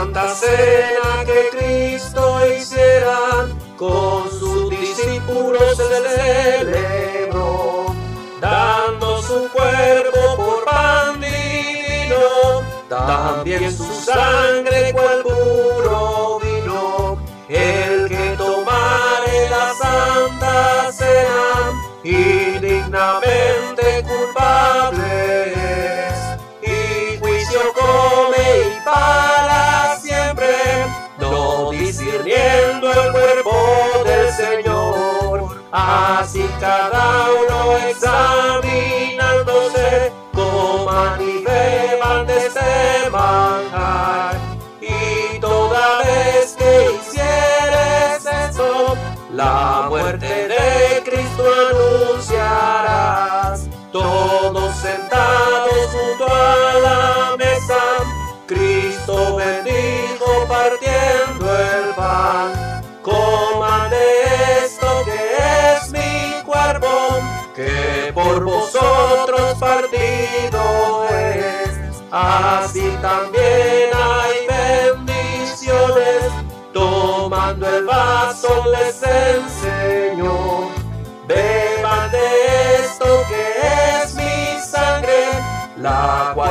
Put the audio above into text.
santa cena que Cristo hiciera con sus discípulos se celebró, dando su cuerpo por pan divino, también su sangre cual puro vino. El que tomare la santa cena indignamente culpable es, y juicio come y para siempre, no discerniendo el cuerpo del Señor. Así cada uno examinándose, coman y beban de este manjar. Y toda vez que hicieres eso, la muerte de Cristo anunciarás. Todos sentados junto a la mesa, Cristo bendijo partiendo el pan. Coman de esto que es mi cuerpo, que por vosotros partido es. Así también hay bendiciones, tomando el vaso les enseñó. Beban de esto que es mi sangre, la cual